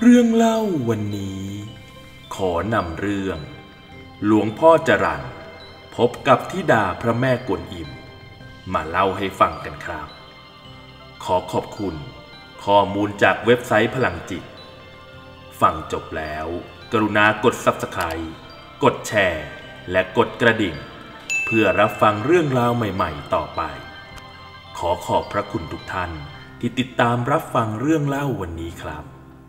เรื่องเล่าวันนี้ขอนำเรื่องหลวงพ่อจรัญพบกับธิดาพระแม่กวนอิมมาเล่าให้ฟังกันครับขอขอบคุณข้อมูลจากเว็บไซต์พลังจิตฟังจบแล้วกรุณากด Subscribe กดแชร์และกดกระดิ่งเพื่อรับฟังเรื่องราวใหม่ๆต่อไปขอขอบพระคุณทุกท่านที่ติดตามรับฟังเรื่องเล่าวันนี้ครับ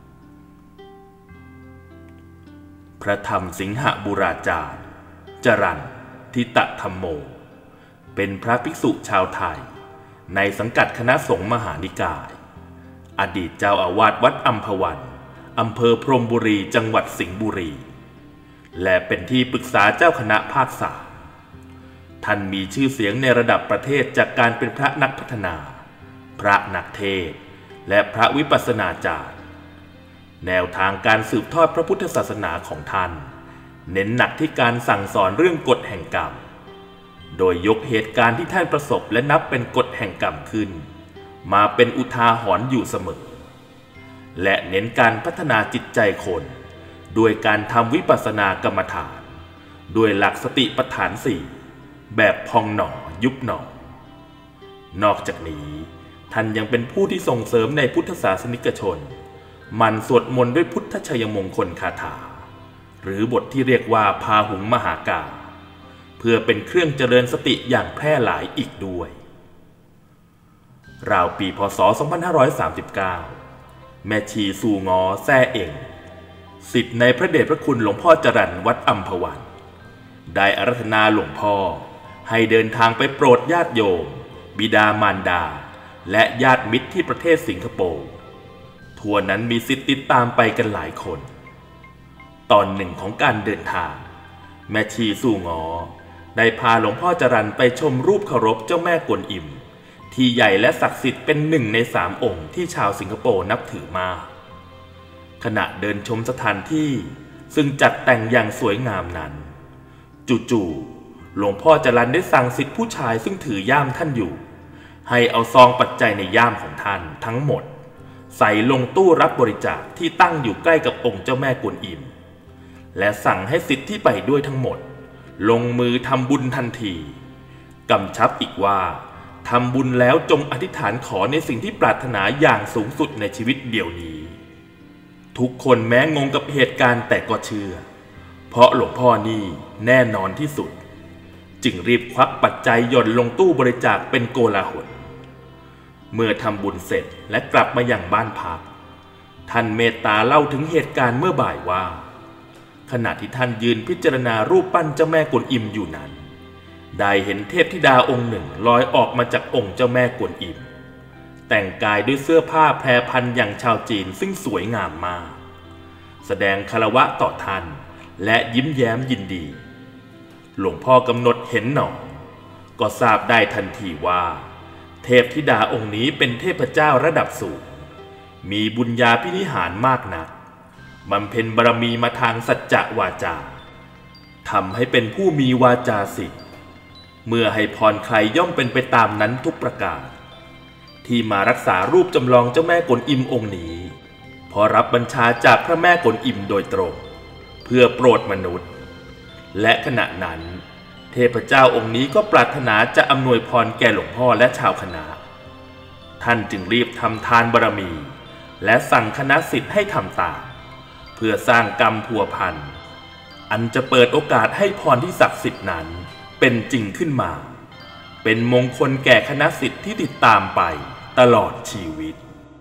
พระธรรมสิงหบุราจารย์จรัญทิตธรรมโมเป็นพระภิกษุชาวไทยในสังกัดคณะสงฆ์มหานิกายอดีตเจ้าอาวาสวัดอัมพวันอำเภอพรหมบุรีจังหวัดสิงห์บุรีและเป็นที่ปรึกษาเจ้าคณะภาค3ท่านมีชื่อเสียงในระดับประเทศจากการเป็นพระนักพัฒนาพระนักเทศน์และพระวิปัสสนาจารย์แนวทางการสืบทอดพระพุทธศาสนาของท่านเน้นหนักที่การสั่งสอนเรื่องกฎแห่งกรรมโดยยกเหตุการณ์ที่ท่านประสบและนับเป็นกฎแห่งกรรมขึ้นมาเป็นอุทาหรณ์อยู่เสมอและเน้นการพัฒนาจิตใจคนด้วยการทำวิปัสสนากรรมฐานด้วยหลักสติปัฏฐาน4แบบพองหนอยุบหนอนอกจากนี้ท่านยังเป็นผู้ที่ส่งเสริมในพุทธศาสนิกชนมันสวดมนต์ด้วยพุทธชัยมงคลคาถาหรือบทที่เรียกว่าพาหุงมหากาเพื่อเป็นเครื่องเจริญสติอย่างแพร่หลายอีกด้วยราวปีพ.ศ. 2539แม่ชีสู่งอแซ่เองศิษย์ในพระเดชพระคุณหลวงพ่อจรัญวัดอัมพวันได้อาราธนาหลวงพ่อให้เดินทางไปโปรดญาติโยมบิดามารดาและญาติมิตรที่ประเทศสิงคโปร์ทัวร์นั้นมีศิษย์ติดตามไปกันหลายคนตอนหนึ่งของการเดินทางแม่ชีสู่งอได้พาหลวงพ่อจรัญไปชมรูปเคารพเจ้าแม่กวนอิมที่ใหญ่และศักดิ์สิทธิ์เป็น1 ใน 3องค์ที่ชาวสิงคโปร์นับถือมากขณะเดินชมสถานที่ซึ่งจัดแต่งอย่างสวยงามนั้นจู่ๆหลวงพ่อจรัญได้สั่งศิษย์ผู้ชายซึ่งถือย่ามท่านอยู่ให้เอาซองปัจจัยในย่ามของท่านทั้งหมดใส่ลงตู้รับบริจาคที่ตั้งอยู่ใกล้กับองค์เจ้าแม่กวนอิมและสั่งให้ศิษย์ที่ไปด้วยทั้งหมดลงมือทำบุญทันทีกำชับอีกว่าทำบุญแล้วจงอธิษฐานขอในสิ่งที่ปรารถนาอย่างสูงสุดในชีวิตเดี๋ยวนี้ทุกคนแม้งงกับเหตุการณ์แต่ก็เชื่อเพราะหลวงพ่อนี่แน่นอนที่สุดจึงรีบควักปัจจัยหย่อนลงตู้บริจาคเป็นโกลาหลเมื่อทำบุญเสร็จและกลับมาอย่างบ้านพักท่านเมตตาเล่าถึงเหตุการณ์เมื่อบ่ายว่าขณะที่ท่านยืนพิจารณารูปปั้นเจ้าแม่กวนอิมอยู่นั้นได้เห็นเทพธิดาองค์หนึ่งลอยออกมาจากองค์เจ้าแม่กวนอิมแต่งกายด้วยเสื้อผ้าแพรพันอย่างชาวจีนซึ่งสวยงามมากแสดงคารวะต่อท่านและยิ้มแย้มยินดีหลวงพ่อกำหนดเห็นหนอก็ทราบได้ทันทีว่าเทพธิดาองค์นี้เป็นเทพเจ้าระดับสูงมีบุญญาภินิหารมากนักบำเพ็ญบารมีมาทางสัจจะวาจาทำให้เป็นผู้มีวาจาสิทธิ์เมื่อให้พรใครย่อมเป็นไปตามนั้นทุกประการที่มารักษารูปจำลองเจ้าแม่กวนอิมองค์นี้พอรับบัญชาจากพระแม่กวนอิมโดยตรงเพื่อโปรดมนุษย์และขณะนั้นเทพเจ้าองค์นี้ก็ปรารถนาจะอำนวยพรแก่หลวงพ่อและชาวคณะท่านจึงรีบทำทานบารมีและสั่งคณะศิษย์ให้ทำตามเพื่อสร้างกรรมพัวพันอันจะเปิดโอกาสให้พรที่ศักดิ์สิทธิ์นั้นเป็นจริงขึ้นมาเป็นมงคลแก่คณะศิษย์ที่ติดตามไปตลอดชีวิต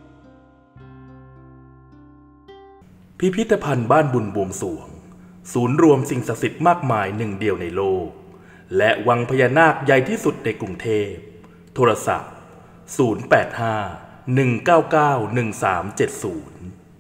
พิพิธภัณฑ์บ้านบุญบวงสรวงศูนย์รวมสิ่งศักดิ์สิทธิ์มากมายหนึ่งเดียวในโลกและวังพญานาคใหญ่ที่สุดในกรุงเทพโทรศัพท์085 199 1370